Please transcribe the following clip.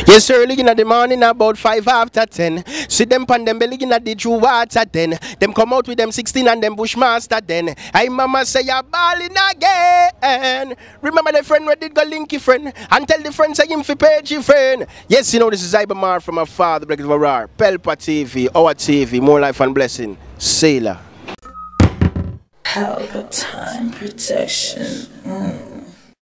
Yes, early in the morning, about 5 after 10. See them pan them belly in the true water then. Them come out with them 16 and them bushmaster then. I mama say you're balling again. Remember the friend where did go linky friend and tell the friend say him fi page your friend. Yes, you know this is iBA Mahr from my father, Black Varar. Pelpa TV, our TV, more life and blessing. Sailor. Pelpa time protection.